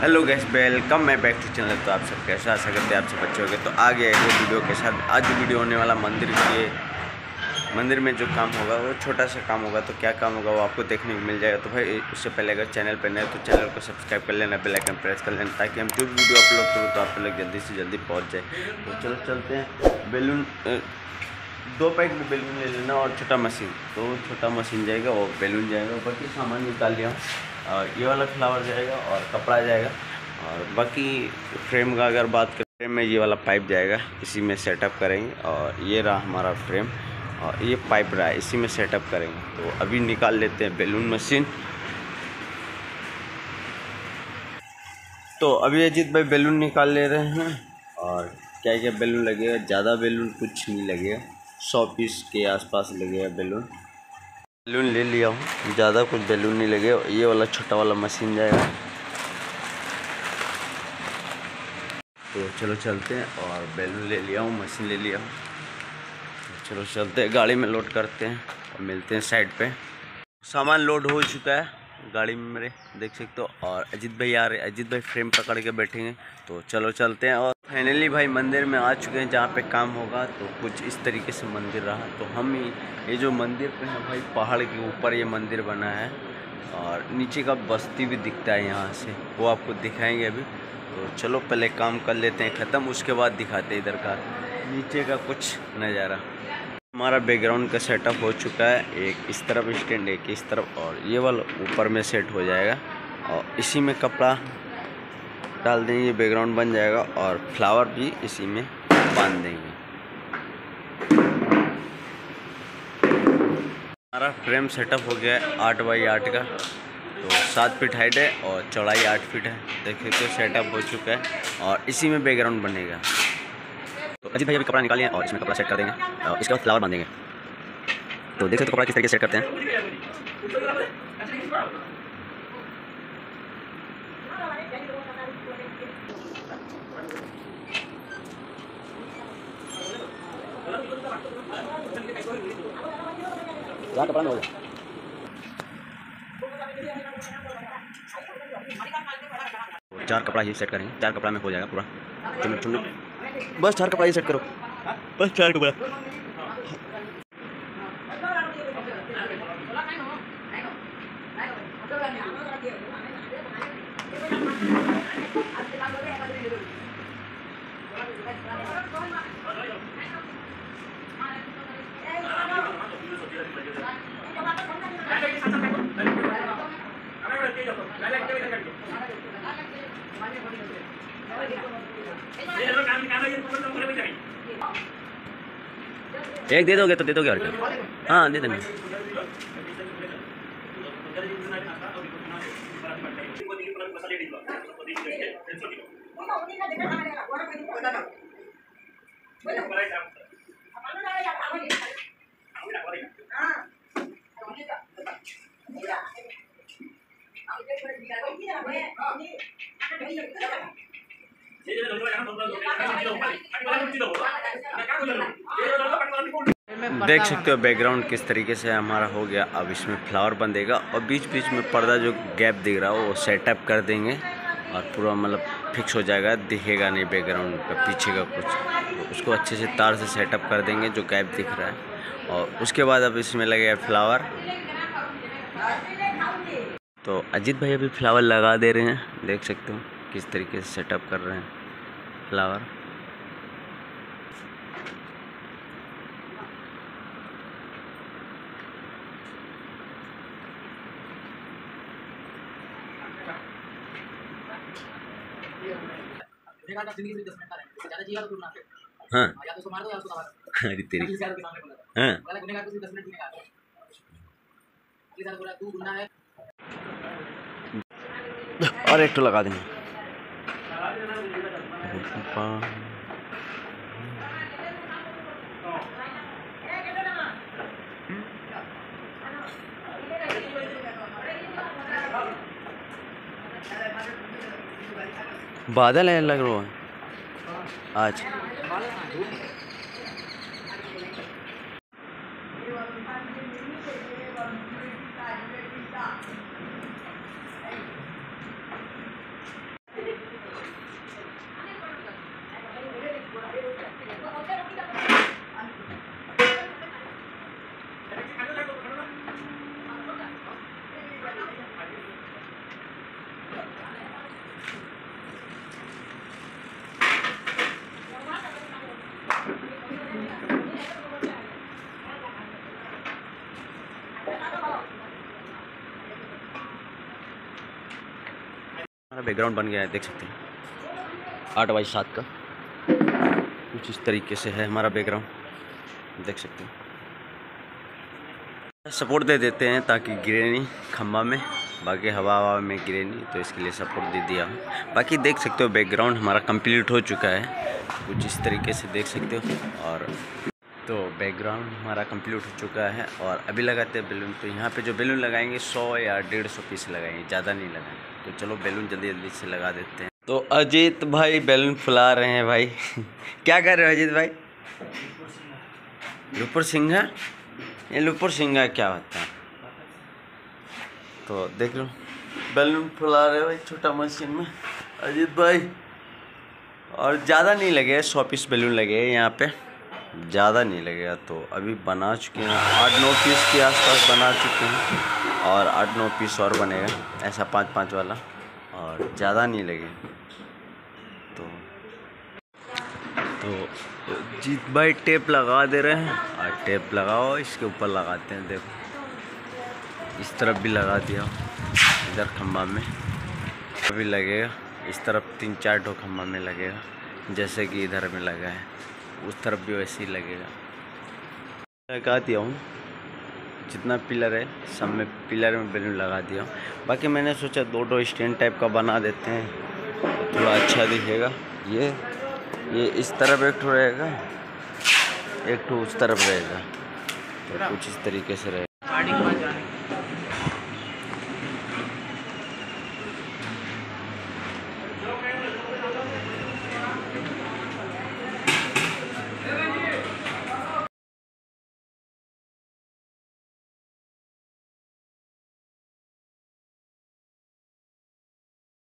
Hello guys, welcome मैं back to channel. तो आप सब कैसा आशा करते हैं आप सब अच्छे होंगे। तो आ गया एक वीडियो के साथ। आज जो वीडियो होने वाला मंदिर में जो काम होगा वो छोटा सा काम होगा। तो क्या काम होगा वो आपको देखने को मिल जाएगा। तो भाई उससे पहले अगर चैनल पर नए तो चैनल को सब्सक्राइब कर लेना, बेल आइकन प्रेस कर लेना, ताकि हम जो भी वीडियो अपलोड करूँ तो आप लोग जल्दी से जल्दी पहुँच जाए। तो चलो चलते हैं। बेलून 2 पैक में बेलून ले लेना और छोटा मशीन। तो छोटा मशीन जाएगा और बेलून जाएगा। बाकी सामान निकाल लिया और ये वाला फ्लावर जाएगा और कपड़ा जाएगा। और बाकी फ्रेम का अगर बात करें, फ्रेम में ये वाला पाइप जाएगा, इसी में सेटअप करेंगे। और ये रहा हमारा फ्रेम और ये पाइप रहा, इसी में सेटअप करेंगे। तो अभी निकाल लेते हैं बेलून मशीन। तो अभी अजीत भाई बेलून निकाल ले रहे हैं। और क्या क्या बेलून लगेगा, ज़्यादा बेलून कुछ नहीं लगेगा, 100 पीस के आसपास लगेगा बेलून ले लिया हूँ, ज़्यादा कुछ बेलून नहीं लगेगा। ये वाला छोटा वाला मशीन जाएगा। तो चलो चलते हैं। और बेलून ले लिया हूँ, मशीन ले लिया हूँ। तो चलो चलते हैं, गाड़ी में लोड करते हैं और मिलते हैं साइड पे। सामान लोड हो चुका है गाड़ी में मेरे, देख सकते हो। और अजीत भाई आ रहे, अजीत भाई फ्रेम पकड़ के बैठेंगे। तो चलो चलते हैं। और फाइनली भाई मंदिर में आ चुके हैं जहाँ पे काम होगा। तो कुछ इस तरीके से मंदिर रहा। तो हम ये जो मंदिर पे है भाई, पहाड़ के ऊपर ये मंदिर बना है और नीचे का बस्ती भी दिखता है यहाँ से, वो आपको दिखाएंगे अभी। तो चलो पहले काम कर लेते हैं ख़त्म, उसके बाद दिखाते हैं इधर का नीचे का कुछ नज़ारा। हमारा बैकग्राउंड का सेटअप हो चुका है, एक इस तरफ स्टैंड, एक इस तरफ, और ये वाला ऊपर में सेट हो जाएगा। और इसी में कपड़ा डाल देंगे, बैकग्राउंड बन जाएगा। और फ्लावर भी इसी में बांध देंगे। हमारा फ्रेम सेटअप हो गया है 8 बाई 8 का। तो 7 फीट हाइट है और चौड़ाई 8 फीट है। देखिए तो सेटअप हो चुका है और इसी में बैकग्राउंड बनेगा। तो अजीत भाई अभी कपड़ा निकालिए और इसमें कपड़ा सेट कर देंगे और इसके बाद फ्लावर बांधेंगे। तो देख सकते हो कपड़ा किस तरीके से सेट करते हैं। कपड़ा में हो जाए 4 कपड़ा ही सेट करेंगे, 4 कपड़ा में हो जाएगा पूरा। चुनो बस 4 कपड़ा ही सेट करो, बस 4 कपड़ा। एक दे दोगे तो दे दोगे और क्या। हाँ दे देंगे। देख सकते हो बैकग्राउंड किस तरीके से हमारा हो गया। अब इसमें फ्लावर बंधेगा और बीच बीच में पर्दा जो गैप दिख रहा हो वो सेटअप कर देंगे और पूरा मतलब फिक्स हो जाएगा, दिखेगा नहीं बैकग्राउंड का पीछे का कुछ। तो उसको अच्छे से तार से सेटअप कर देंगे जो गैप दिख रहा है। और उसके बाद अब इसमें लगेगा फ्लावर। तो अजीत भाई अभी फ्लावर लगा दे रहे हैं, देख सकते हो किस तरीके से सेटअप कर रहे हैं फ्लावर। हाँ अरे तेरी हाँ और एक तो लगा देंगे। बादल है लग रहा है आज। बैकग्राउंड बन गया है, देख सकते हैं 8x7 का कुछ इस तरीके से है हमारा बैकग्राउंड, देख सकते हैं। सपोर्ट दे देते हैं ताकि गिरे नहीं खम्बा में, बाकी हवा में गिरे नहीं, तो इसके लिए सपोर्ट दे दिया हूँ। बाकी देख सकते हो बैकग्राउंड हमारा कंप्लीट हो चुका है, कुछ इस तरीके से देख सकते हो। और तो बैकग्राउंड हमारा कंप्लीट हो चुका है और अभी लगाते हैं बैलून। तो यहाँ पे जो बैलून लगाएंगे 100 या 150 पीस लगाएंगे, ज़्यादा नहीं लगाएंगे। तो चलो बैलून जल्दी जल्दी से लगा देते हैं। तो अजीत भाई बैलून फुला रहे हैं भाई क्या कर रहे हो अजीत भाई? लुपुर सिंघा, ये लुपुर सिंघा क्या होता है? तो देख लो बैलून फुला रहे भाई छोटा मशीन में अजीत भाई। और ज़्यादा नहीं लगे, 100 पीस बैलून लगे यहाँ पे, ज़्यादा नहीं लगेगा। तो अभी बना चुके हैं 8-9 पीस के आसपास बना चुके हैं और 8-9 पीस और बनेगा ऐसा 5-5 वाला, और ज़्यादा नहीं लगे। तो जीत भाई टेप लगा दे रहे हैं, और टेप लगाओ इसके ऊपर लगाते हैं। देखो इस तरफ भी लगा दिया, इधर खम्बा में अभी लगेगा, इस तरफ 3-4 ठो खम्बा में लगेगा, जैसे कि इधर में लगा है, उस तरफ भी वैसे ही लगेगा। लगा दिया हूँ जितना पिलर है सब में, पिलर में बैलून लगा दिया हूँ। बाकी मैंने सोचा 2 स्टैंड टाइप का बना देते हैं, थोड़ा अच्छा दिखेगा। ये इस तरफ एक ठो रहेगा, एक ठो उस तरफ रहेगा, तो कुछ इस तरीके से रहेगा।